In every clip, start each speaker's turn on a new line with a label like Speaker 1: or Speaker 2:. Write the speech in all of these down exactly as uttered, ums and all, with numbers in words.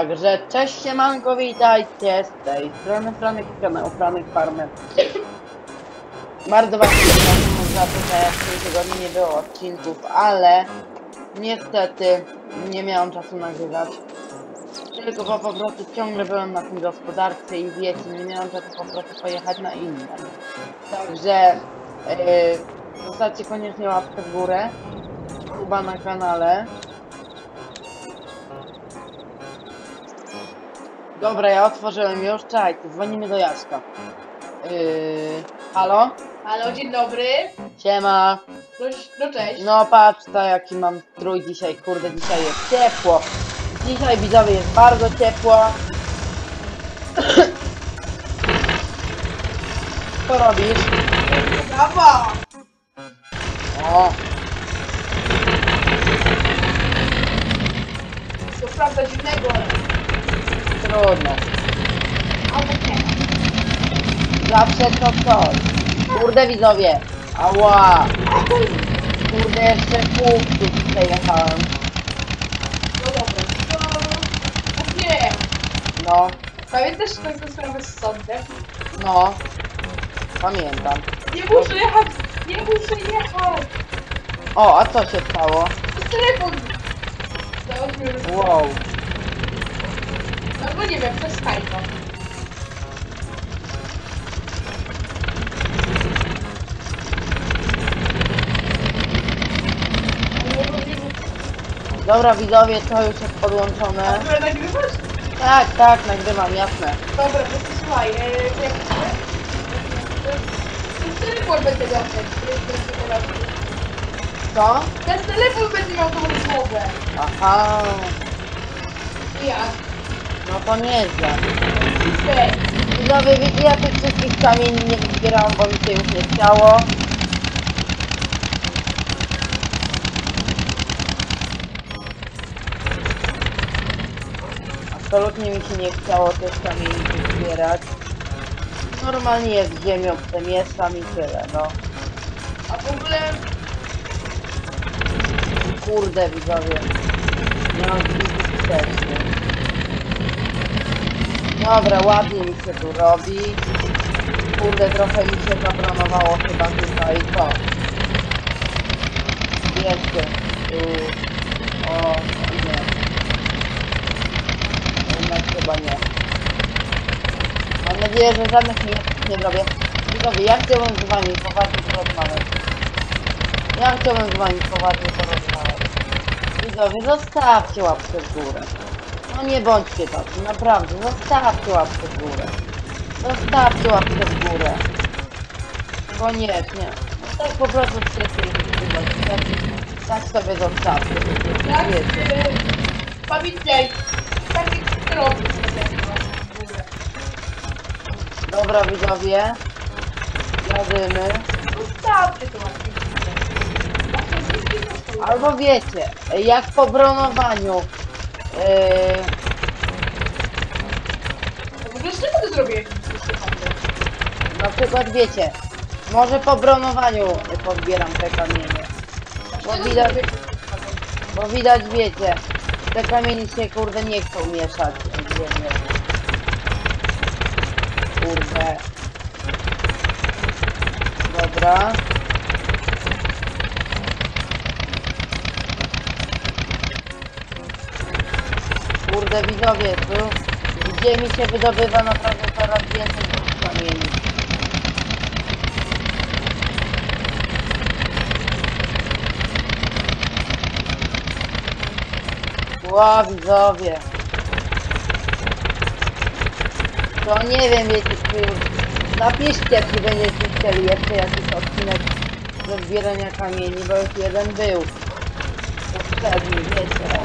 Speaker 1: Także cześć, siemanko, witajcie z tej strony Franek kanału Franek Farmer. Bardzo was przepraszam za to, że w tym tygodniu nie było odcinków, ale niestety nie miałam czasu nagrywać. Tylko bo po prostu ciągle byłem na tym gospodarce i wiecie, nie miałam czasu po prostu pojechać na inne. Także yy, zostawcie koniecznie łapkę w górę, suba na kanale. Dobra, ja otworzyłem już, czekajcie, dzwonimy do Jaśka. Yy, halo?
Speaker 2: Halo, dzień dobry.
Speaker 1: Siema.
Speaker 2: No, no cześć.
Speaker 1: No patrz, to jaki mam strój dzisiaj, kurde, dzisiaj jest ciepło. Dzisiaj, widzowie, jest bardzo ciepło. Co robisz?
Speaker 2: Brawo.
Speaker 1: O,
Speaker 2: To prawda dziwnego, ale...
Speaker 1: trudno.
Speaker 2: Albo nie.
Speaker 1: Zawsze to coś. Kurde, widzowie. Ała. Kurde, jeszcze punktów tutaj jechałem.
Speaker 2: No dobra, to... Nie.
Speaker 1: No,
Speaker 2: Pamiętasz tę sprawę z sądem?
Speaker 1: no. Pamiętam.
Speaker 2: Nie muszę jechać. Nie muszę jechać.
Speaker 1: O, a co się stało?
Speaker 2: To jest telefon. Załóżmy, że...
Speaker 1: Wow.
Speaker 2: Albo nie wiem, to jest Skype'a.
Speaker 1: Dobra, widzowie, to już jest podłączone.
Speaker 2: A ty nagrywasz?
Speaker 1: Tak, tak, nagrywam, jasne.
Speaker 2: Dobra, to słuchaj, e, jak... Ten telefon będzie miał ten,
Speaker 1: Co?
Speaker 2: ten telefon będzie miał tą rozmowę.
Speaker 1: Aha,
Speaker 2: Jak?
Speaker 1: no to nieźle.
Speaker 2: Ej,
Speaker 1: Widzowie, wiecie, ja tych wszystkich kamieni nie wybierałam, bo mi się już nie chciało. Absolutnie mi się nie chciało tych kamieni zbierać. Normalnie jest ziemią, przemieszczam i tyle, no.
Speaker 2: a w ogóle...
Speaker 1: Kurde, widzowie. Nie mam serdecznie. Dobra, ładnie mi się tu robi. Kurde, trochę mi się zaplanowało chyba tutaj to. Jeszcze. Tu. O, nie. Jednak chyba nie. Mam nadzieję, że żadnych miejsc nie zrobię. Widzowie, ja chciałbym z wami poważnie porozmawiać. Ja chciałbym z wami poważnie porozmawiać. Widzowie, zostawcie łapkę w górę. No nie bądźcie tacy, naprawdę, zostawcie łapkę w górę. Zostawcie łapkę w górę. Koniecznie. Tak po prostu wszyscy tak, tak sobie zostawcie.
Speaker 2: Tak,
Speaker 1: Wiecie.
Speaker 2: e, pamiętaj, tak jak robisz w ogóle.
Speaker 1: Dobra, widzowie. Jadymy.
Speaker 2: Zostawcie to ładnie.
Speaker 1: Albo wiecie, jak po bronowaniu. Yy,
Speaker 2: W ogóle z czego ty zrobiłeś wszystkie handle?
Speaker 1: na przykład wiecie, może po bronowaniu podbieram te kamienie. Bo widać, bo widać wiecie, te kamienie się kurde nie chcą mieszać w ziemię. Kurde. Dobra. Kurde, widzowie, tu w ziemi się wydobywa naprawdę coraz więcej tych kamieni. Ła, widzowie. To nie wiem, wiecie, czy... Napiszcie, czy będziecie chcieli jeszcze jakiś odcinek do zbierania kamieni, bo już jeden był. Poprzedni, wiecie.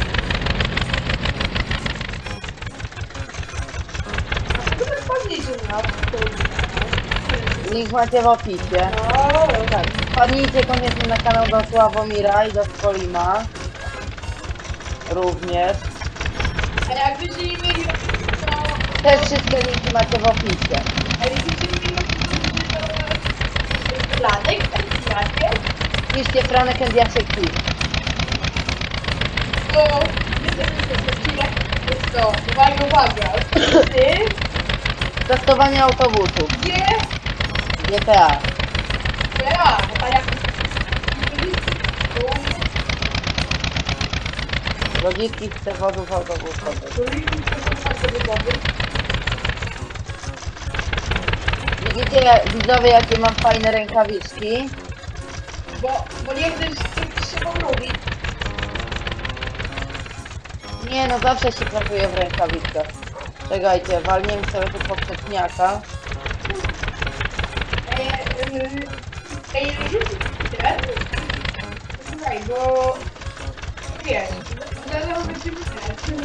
Speaker 2: To tak fajnie, że na to...
Speaker 1: Link macie w opisie.
Speaker 2: No,
Speaker 1: Tak, wpadnijcie koniecznie na kanał do Sławomira i do Skolima. Również.
Speaker 2: a jakbyście nie mieli to...
Speaker 1: Te wszystkie linki macie w opisie.
Speaker 2: A jakbyście nie mieli to... Planek, Jasiek,
Speaker 1: Piszcie Franek and Jasiek Clip.
Speaker 2: to... Jesteśmy w odcinek. Jest to, uwaga, uwaga. Ty,
Speaker 1: Testowanie autobusów.
Speaker 2: gdzie?
Speaker 1: G T A.
Speaker 2: Ja, a jak...
Speaker 1: Logicznych przewodów autobusowych. Widzicie, widzowie, jakie mam fajne rękawiczki?
Speaker 2: Bo, bo nie chcesz się pogrubić.
Speaker 1: Nie, no zawsze się pracuje w rękawiczkach. Czekajcie, walniemy sobie tu poprzedniaka.
Speaker 2: Ej, ej, rzuć ten. Słuchaj, bo... Wiesz, zaraz będziemy ten.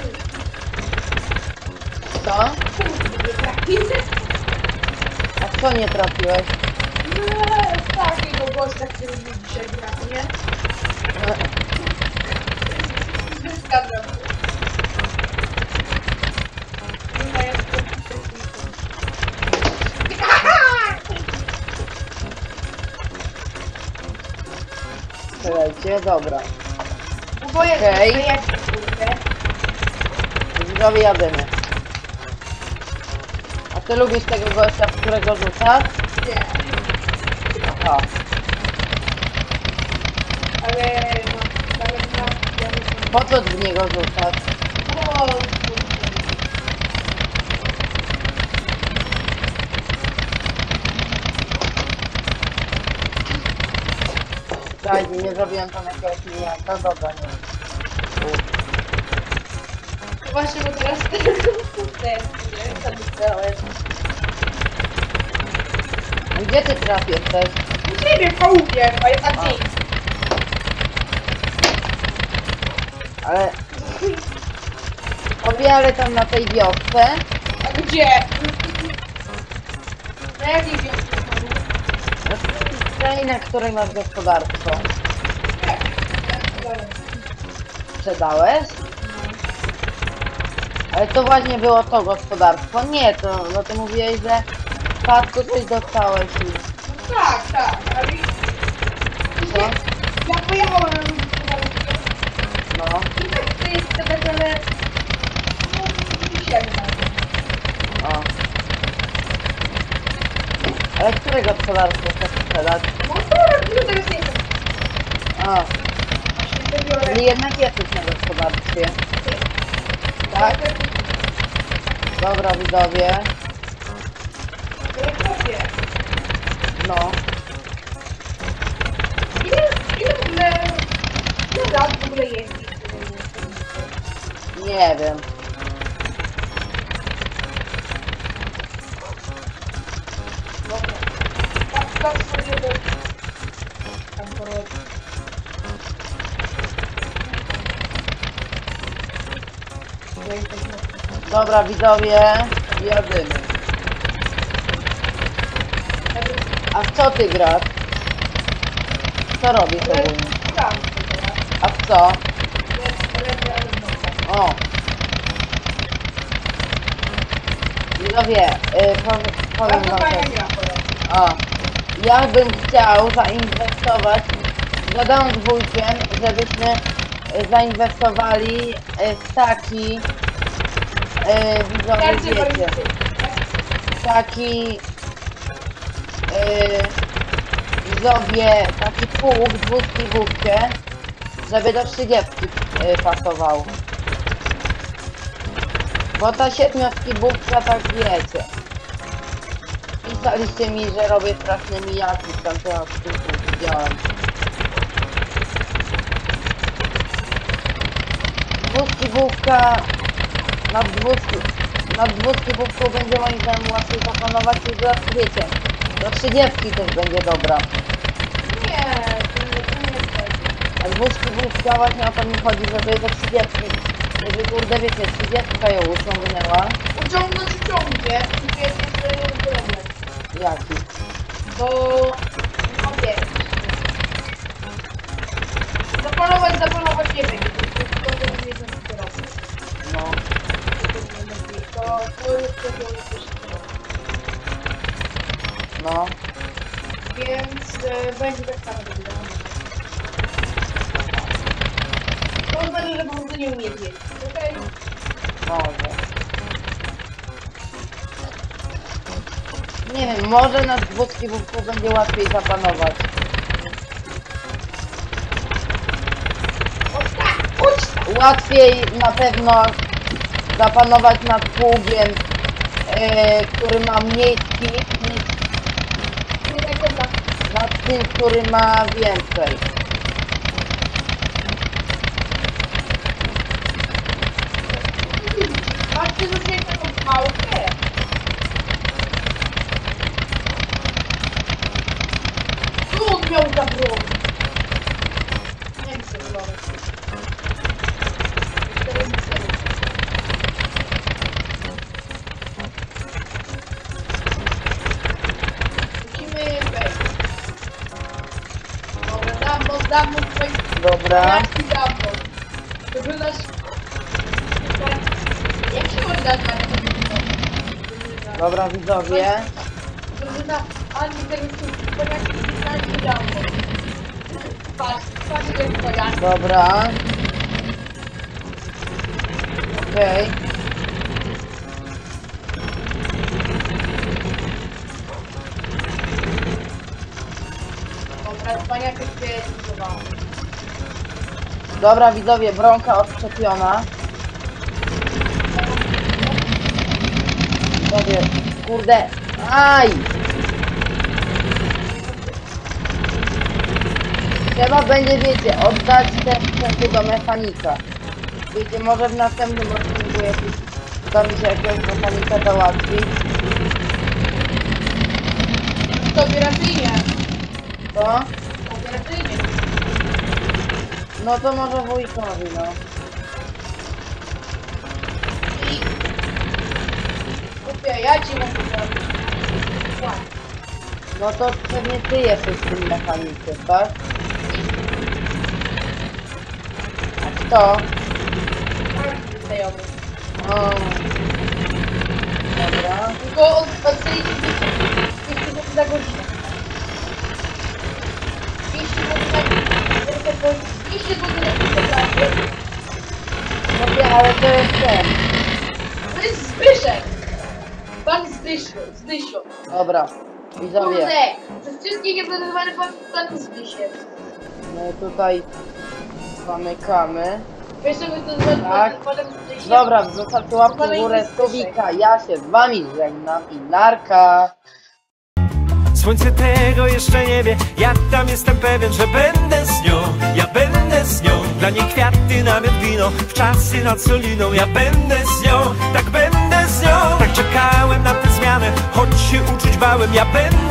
Speaker 1: Co?
Speaker 2: Kurde, traficie?
Speaker 1: A co nie trafiłeś?
Speaker 2: No, takiego gościa, który mi dzisiaj gra, nie? Zgadzam się. Nie, ja to
Speaker 1: Czekajcie, dobra.
Speaker 2: Oboje
Speaker 1: Okej.
Speaker 2: okay. Jak kurde.
Speaker 1: Widzowie, jadymy. A ty lubisz tego gościa, w którego rzucasz?
Speaker 2: Nie,
Speaker 1: Aha.
Speaker 2: ale no, ale no, ja nie wiem.
Speaker 1: Po co w niego rzucasz?
Speaker 2: O, kurde.
Speaker 1: Czekajcie, nie zrobiłem tam jakiegoś miniaka, dobra, nie.
Speaker 2: Właśnie, bo teraz ten, nie? Co myślałeś?
Speaker 1: A gdzie ty trafisz też?
Speaker 2: U ciebie w chałupie, a ja a ty.
Speaker 1: Ale... Obie, tam na tej wiosce.
Speaker 2: A gdzie? Na jakiej wiosce znowu?
Speaker 1: Tej, na której masz gospodarstwo.
Speaker 2: Nie, dobra.
Speaker 1: Sprzedałeś? Ale to właśnie było to gospodarstwo. Nie, to, no ty mówiłeś, że w spadku coś dostałeś i...
Speaker 2: No tak, tak, ale...
Speaker 1: Co?
Speaker 2: Ja pojechałem na gospodarstwo.
Speaker 1: No.
Speaker 2: I tak to jest tak, ale... No, dzisiaj
Speaker 1: O. Ale które gospodarstwo chcesz sprzedać?
Speaker 2: No to już teraz nie wiem.
Speaker 1: A,
Speaker 2: Właśnie to biorę.
Speaker 1: czyli jednak jesteś na gospodarstwie. Tak? Dobra, widzowie.
Speaker 2: Ja kupię.
Speaker 1: No.
Speaker 2: Ile, ile w ogóle... Ile lat w ogóle jeździ?
Speaker 1: Nie wiem.
Speaker 2: Dobra. Tak, tak sobie do... Tam porodzi. Ja i tak na-
Speaker 1: Dobra, widzowie. Jadymy.
Speaker 2: Ja bym-
Speaker 1: A w co ty grasz? Co robisz ogólnie?
Speaker 2: Tam teraz.
Speaker 1: A w co?
Speaker 2: Jest lepiej, ale no.
Speaker 1: O. Widzowie, y, powiem, powiem
Speaker 2: Bardzo
Speaker 1: wam
Speaker 2: fajna
Speaker 1: tak.
Speaker 2: gra, powiem.
Speaker 1: O. Ja bym chciał zainwestować, gadałem z wujkiem, żebyśmy y, zainwestowali y, w taki, y, widzowie,
Speaker 2: Każdy
Speaker 1: wiecie,
Speaker 2: polityk.
Speaker 1: taki, y, widzowie, taki pług, dwuskiwówkę, żeby do trzydziestki y, pasował. Bo ta siedmioskiwówka, tak wiecie. Pisaliście mi, że robię straszne mijaki z tamtego odcinku, widziałem. Dwuskiwówka, nad dwuski, nad dwuskiwówką będzie moim zdaniem łatwiej zapanować i dla wiecie. Do trzydziestki też będzie dobra.
Speaker 2: Nie, to nie, to nie jest tak.
Speaker 1: A dwuskiwówka właśnie o to mi chodzi, żeby do trzydziestki. Żeby kurde wiecie, trzydziestka ją uciągnęła.
Speaker 2: Uciągnąć ciągnie, i to jest jeszcze jeden problem.
Speaker 1: Jaki?
Speaker 2: Bo... No wiesz... Zapanować, zapanować nie będzie. To to nie jest na to robić.
Speaker 1: No.
Speaker 2: To, to jest to, to jest też to.
Speaker 1: No.
Speaker 2: Więc e, będzie tak samo wyglądało. To znaczy, że po prostu nie umie zjeść, okej?
Speaker 1: Może. Nie wiem, może na dwóch skibówku będzie łatwiej zapanować.
Speaker 2: Chodź tak, chodź tak.
Speaker 1: Łatwiej na pewno zapanować nad pługiem, yy, który ma mniej skip, niż
Speaker 2: Nie tak, tak.
Speaker 1: nad tym, który ma więcej.
Speaker 2: Patrzcie, że się taką pałkę. Tu on miał za broń. Nie wiem, co zrobić. Teraz nic nie wiem. Musimy wejść. Dobra, dam, bo dam mu wejść.
Speaker 1: Dobra.
Speaker 2: Jaki dam, bo. Żeby nas... Jak się może dać na to?
Speaker 1: Dobra, widzowie.
Speaker 2: Drużyna Ani tego tu, bo jak się nie dało. Patrz, patrz jak to ja.
Speaker 1: Dobra. Okej.
Speaker 2: Dobra, wspaniale się zbudowało.
Speaker 1: Dobra, widzowie, bronka odczepiona. Widzowie, kurde. Aj! Trzeba będzie, wiecie, oddać te sprzęty do mechanika. Wiecie, może w następnym odcinku jakiś, uda mi się jakiegoś mechanika załatwić.
Speaker 2: To operacyjnie.
Speaker 1: To?
Speaker 2: Operacyjnie.
Speaker 1: No to może wujkowi, no.
Speaker 2: I... Kupię, ja ci mogę zrobić.
Speaker 1: No to pewnie ty jesteś tym mechanikiem, tak? A kto?
Speaker 2: Znajomy.
Speaker 1: O. Dobra.
Speaker 2: Tylko od, odsyjcie dwieście złotych za godzinę. dwieście złotych za godzinę. dwieście złotych za godzinę.
Speaker 1: Mówię, ale to jest ten.
Speaker 2: To jest Zbyszek. Pan Zbyszek. Zbyszek.
Speaker 1: Dobra, widzowie.
Speaker 2: Kurde, przez wszystkie nieplanowane pan, pan Zbyszek.
Speaker 1: My tutaj zamykamy.
Speaker 2: Wiesz, co my to zrobimy?
Speaker 1: Tak.
Speaker 2: Panem Zbysiem?
Speaker 1: Dobra, zostawcie łapkę w górę, subika. Ja się z wami żegnam i narka.
Speaker 3: Słońce tego jeszcze nie wie, ja tam jestem pewien, że będę z nią, ja będę z nią. Dla niej kwiaty, namiot wino, w czasy nad soliną, ja będę z nią, tak będę z nią. Tak czekałem na tę zmianę, choć się uczyć bałem, ja będę